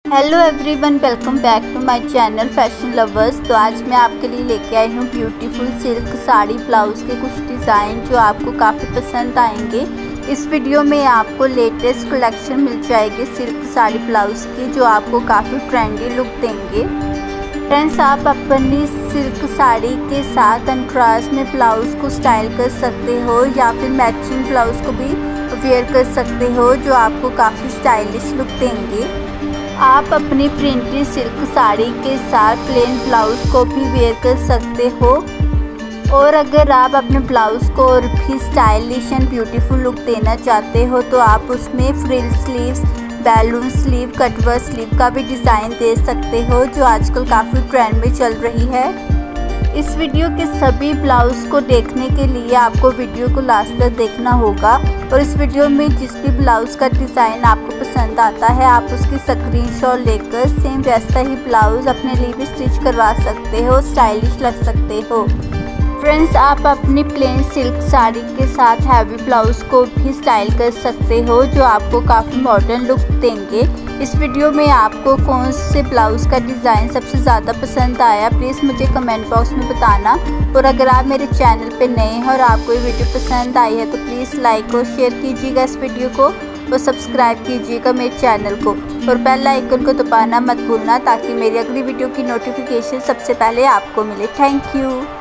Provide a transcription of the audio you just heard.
Hello everyone, welcome back to my channel fashion lovers. तो आज मैं आपके लिए लेके आई हूँ ब्यूटीफुल सिल्क साड़ी ब्लाउज़ के कुछ डिज़ाइन जो आपको काफ़ी पसंद आएंगे। इस वीडियो में आपको लेटेस्ट कलेक्शन मिल जाएगी सिल्क साड़ी ब्लाउज़ की जो आपको काफ़ी ट्रेंडी लुक देंगे। फ्रेंड्स, आप अपनी सिल्क साड़ी के साथ कंट्रास्ट में ब्लाउज़ को स्टाइल कर सकते हो या फिर मैचिंग ब्लाउज़ को भी वेयर कर सकते हो जो आपको काफ़ी स्टाइलिश लुक देंगे। आप अपनी प्रिंटेड सिल्क साड़ी के साथ प्लेन ब्लाउज़ को भी वेयर कर सकते हो और अगर आप अपने ब्लाउज़ को और भी स्टाइलिश एंड ब्यूटीफुल लुक देना चाहते हो तो आप उसमें frill sleeves, balloon sleeve, cutwork sleeve का भी डिज़ाइन दे सकते हो जो आजकल काफ़ी ट्रेंड में चल रही है। इस वीडियो के सभी ब्लाउज़ को देखने के लिए आपको वीडियो को लास्ट तक देखना होगा और इस वीडियो में जिस भी ब्लाउज़ का डिज़ाइन आपको पसंद आता है आप उसकी स्क्रीनशॉट लेकर सेम वैसा ही ब्लाउज़ अपने लिए भी स्टिच करवा सकते हो, स्टाइलिश लग सकते हो। फ्रेंड्स, आप अपनी प्लेन सिल्क साड़ी के साथ हैवी ब्लाउज़ को भी स्टाइल कर सकते हो जो आपको काफ़ी मॉडर्न लुक देंगे। इस वीडियो में आपको कौन से ब्लाउज़ का डिज़ाइन सबसे ज़्यादा पसंद आया प्लीज़ मुझे कमेंट बॉक्स में बताना। और अगर आप मेरे चैनल पे नए हैं और आपको ये वीडियो पसंद आई है तो प्लीज़ लाइक और शेयर कीजिएगा इस वीडियो को और सब्सक्राइब कीजिएगा मेरे चैनल को और बेल आइकन को दबाना मत भूलना ताकि मेरी अगली वीडियो की नोटिफिकेशन सबसे पहले आपको मिले। Thank you.